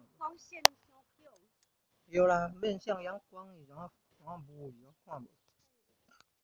光线伤强。 有啦，面向阳光，然后无看无。